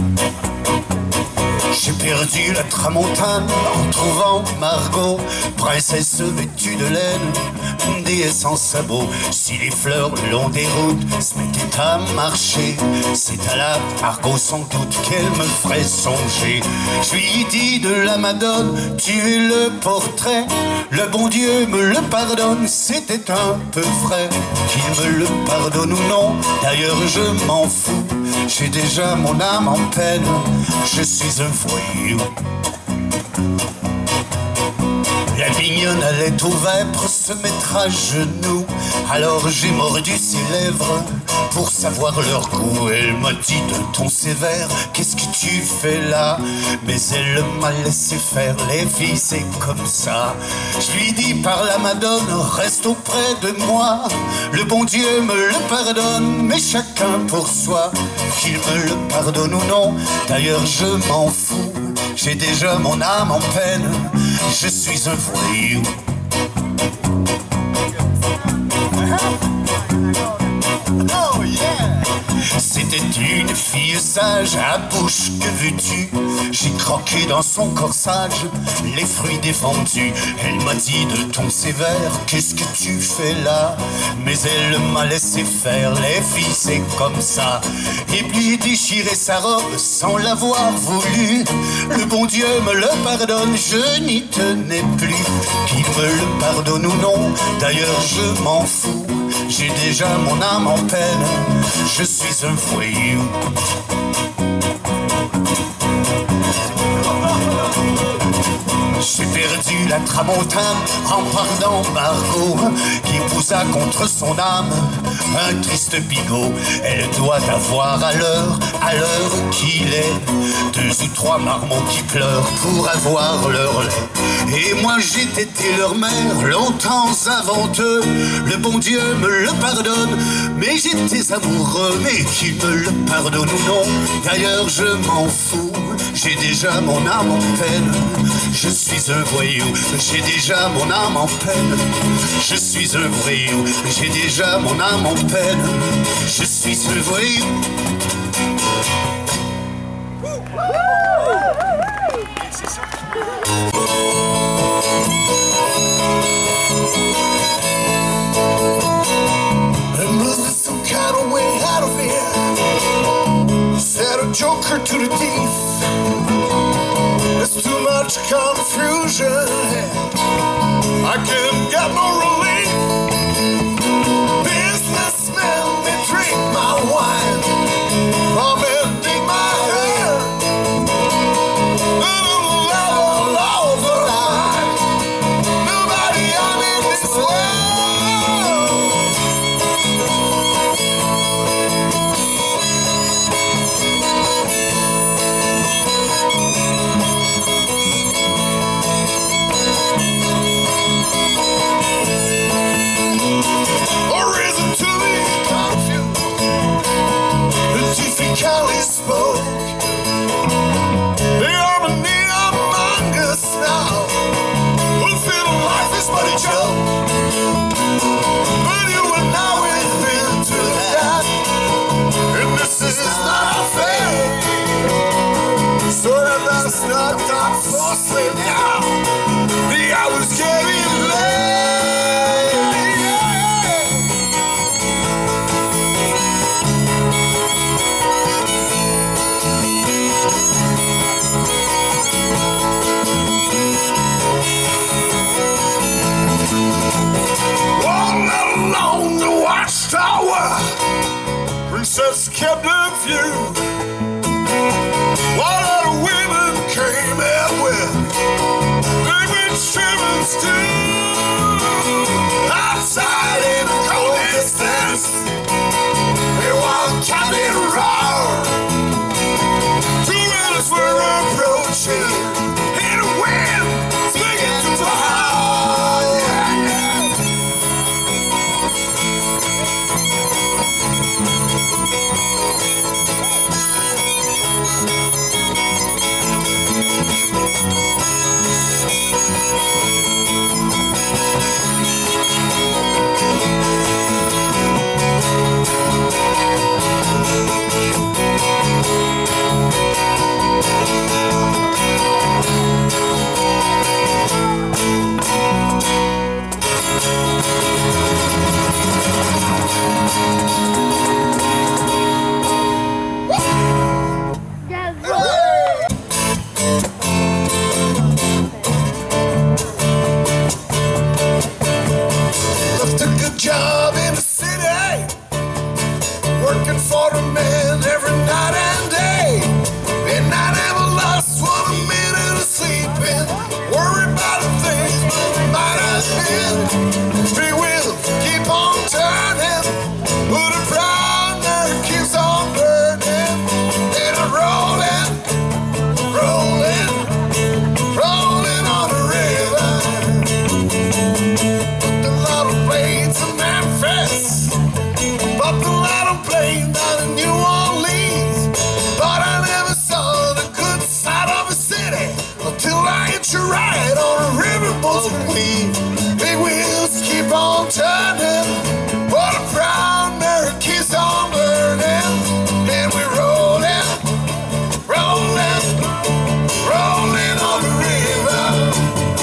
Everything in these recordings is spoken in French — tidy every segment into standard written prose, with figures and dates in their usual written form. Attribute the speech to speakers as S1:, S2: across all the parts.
S1: J'ai perdu la tramontane en trouvant Margot, princesse vêtue de laine, déesse en sabots. Si les fleurs le long des routes se mettaient à marcher, c'est à la Margot sans doute qu'elle me ferait songer. Je lui dis de la Madone, tu es le portrait, le bon Dieu me le pardonne, c'était un peu vrai. Qu'il me le pardonne ou non, d'ailleurs je m'en fous, j'ai déjà mon âme en peine, je suis un voyou. La mignonne allait au vêpres se mettre à genoux, alors j'ai mordu ses lèvres pour savoir leur goût. Elle m'a dit de ton sévère, qu'est-ce que tu fais là? Mais elle m'a laissé faire, les filles c'est comme ça. Je lui dis par la Madone, reste auprès de moi, le bon Dieu me le pardonne, mais chacun pour soi. Qu'il me le pardonne ou non, d'ailleurs je m'en fous, j'ai déjà mon âme en peine, je suis un voyou. Oh yeah! C'était une fille sage, à bouche que veux-tu? J'ai croqué dans son corsage les fruits défendus. Elle m'a dit de ton sévère, qu'est-ce que tu fais là? Mais elle m'a laissé faire, les filles c'est comme ça. Et puis déchirer sa robe sans l'avoir voulu. Le bon Dieu me le pardonne, je n'y tenais plus. Qu'il me le pardonne ou non, d'ailleurs je m'en fous, j'ai déjà mon âme en peine, je suis un voyou. J'ai perdu la tramontane en pardant Margot, qui poussa contre son âme un triste bigot. Elle doit avoir à l'heure qu'il est, 2 ou 3 marmots qui pleurent pour avoir leur lait. Et moi j'ai été leur mère longtemps avant eux, le bon Dieu me le pardonne, mais j'étais amoureux. Mais qu'il me le pardonne ou non, d'ailleurs je m'en fous, j'ai déjà mon âme en peine, je suis un voyou, j'ai déjà mon âme en peine, je suis un voyou, j'ai déjà mon âme en peine, je suis un voyou. I must some kind of way out of here, said a joker to the thief. There's too much confusion, I can't get no relief. Businessmen, they drink my wine, come and dig my hand. Little laws alive, nobody on in this world. Cali spoke, the harmony among us now. We feel life is but a joke, but you and I will been through that, and this is not fair. So let us not talk falsely now. The hour's getting late. Along the watchtower, princess kept her view, while other women came and went, they went shivering still. Outside in the cold distance, they walked Captain Roar. 2 minutes were approaching, and the wind swinging to the heart. Yeah, yeah. big wheels keep on turning. What a brown mare keeps on burning. And we're rolling, rolling, rolling on the river.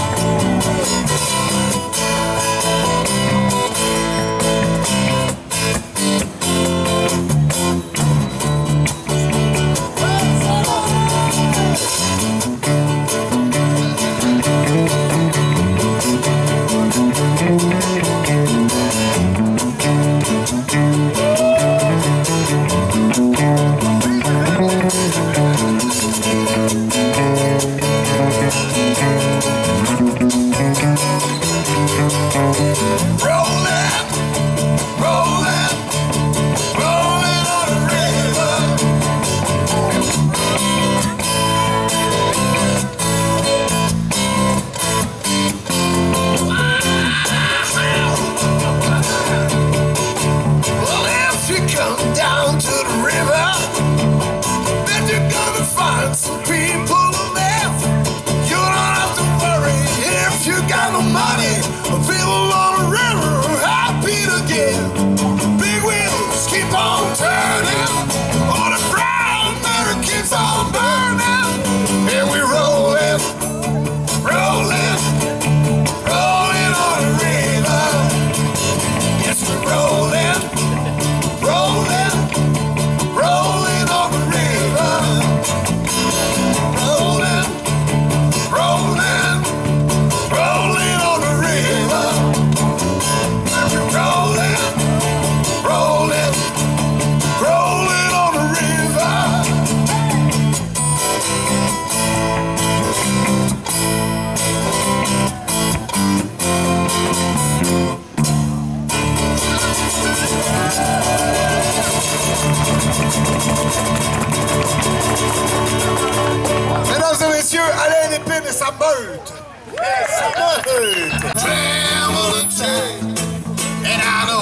S1: And I know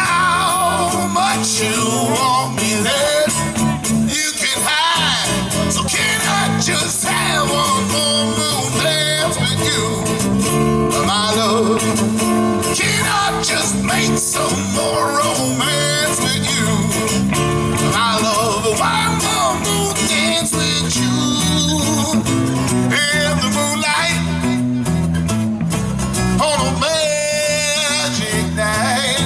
S1: how much you want me there. You can hide, so can I just have one more moon dance with you, my love? Can I just make some more romance with you, my love? One more moon dance with you in the moonlight on a magic night.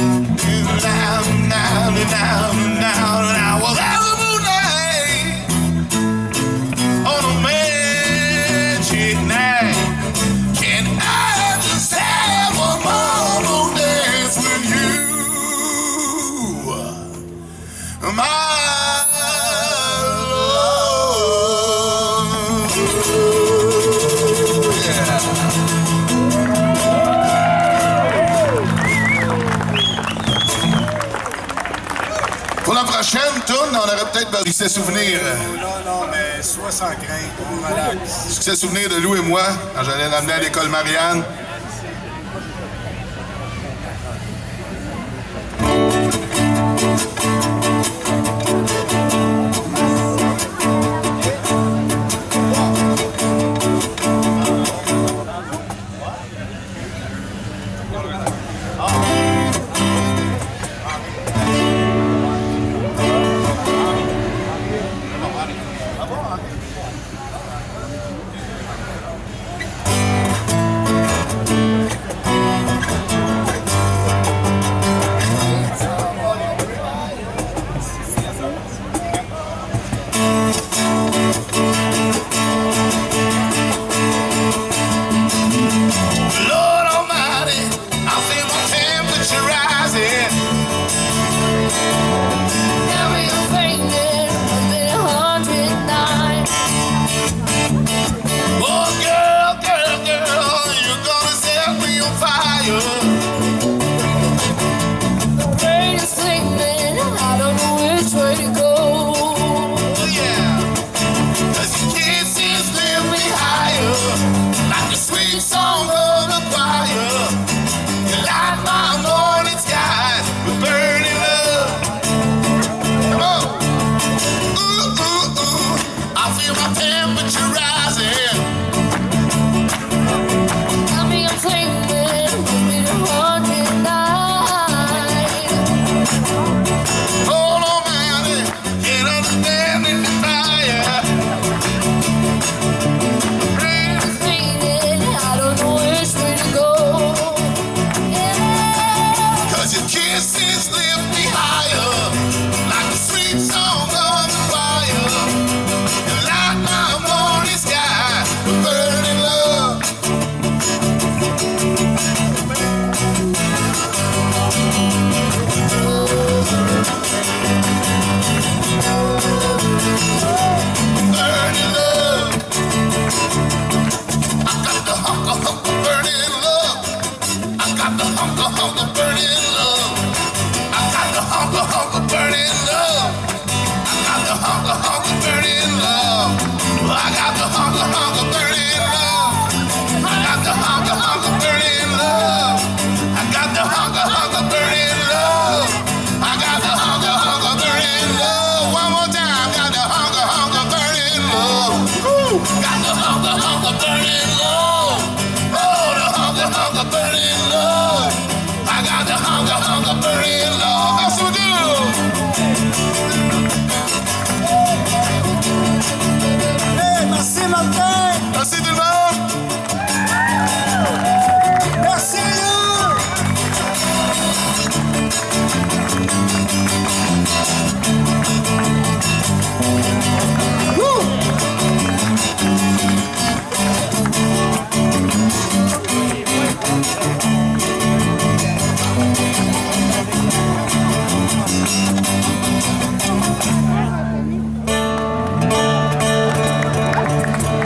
S1: Now, well, that's a moonlight on a magic night. Can I just have one more moon dance with you, my Pour la prochaine tourne, on aurait peut-être succès souvenir.
S2: Non, mais sois sans crainte, on relaxe.
S1: Succès souvenir de Lou et moi, quand j'allais l'amener à l'école Marianne. tout, garde